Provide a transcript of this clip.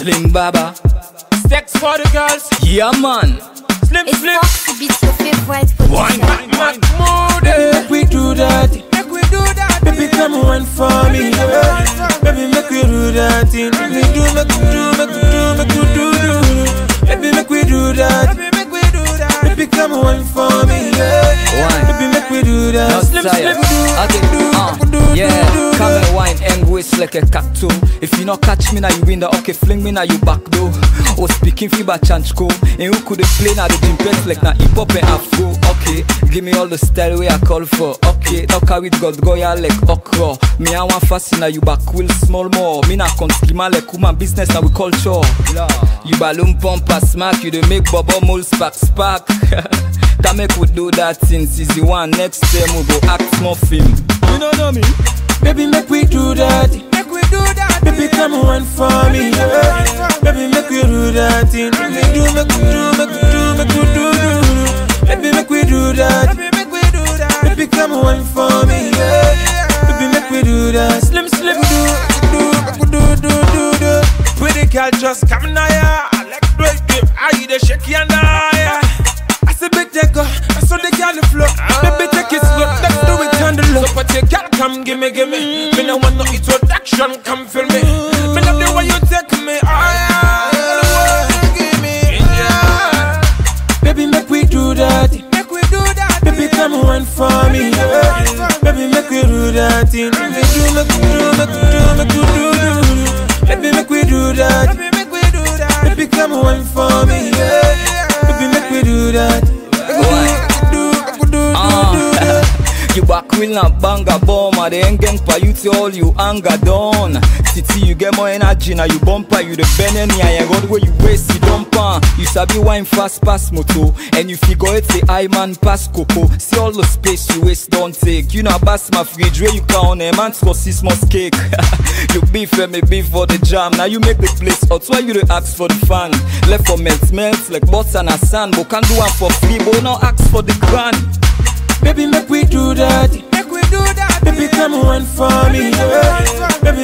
Slim Baba. Sex for the girls. Yeah, man. Slim Slim. Beats your favorite Wine. Baby, make we do that. Make we do that. Baby, come on for me. Yeah. Baby, make we do that. Make we do. Baby, make we do that. Baby, come on for me. Yeah. Baby, make we do that. Not tired. Yeah, come and wine and waist like a cactus. If you not catch me now you win the okay, fling me now you back though. Was speaking fiba chanchko. And who could play now the impens like na hip hop and afro. Okay, give me all the style way I call for. Okay, now carry God goya like okra. Me I want fast now you back will small more. Me na con schema like woman business now we culture. You balloon pump a smack, you dey make bubble mold spark. That make we do that thing, season one. Next time we go act more film. You know me? Baby, make we do that. Make we do that. Baby, come on for me. Yeah. Baby, make we do that. Make we do. Baby, make we do that. Baby, come on for me. Yeah. Baby, make we do that. Slim do. Pretty girl, just come now. I like the give. I eat a shaky and I. Take her, I saw the girl flow. Baby, take it slow, let's do it on the low. So put your girl, come give me. Me no want no introduction, come feel me. Me love the way you take me, give me, yeah. Baby, make we do that. Baby, come on for me, yeah. Baby, make we do that. Make we do. Baby, make we do that. Baby, come on for me, yeah. Baby, make we do that. You back will not bang a bomb. They ain't gang pa you till all you anger done. City you get more energy now you bumper. You the bend me and road where you waste you dumper. You sabi wine fast pass moto. And you figure it say I man pass coco. See all the space you waste don't take. You know bass my fridge where you count a man's for 6 months cake. You beef and me beef for the jam. Now you make the place hot. Why you the ask for the fan? Left for melt like butter and sand. But can do one for free but no ask for the grand. Baby, make we do that. Baby, come on for me. Yeah. Baby,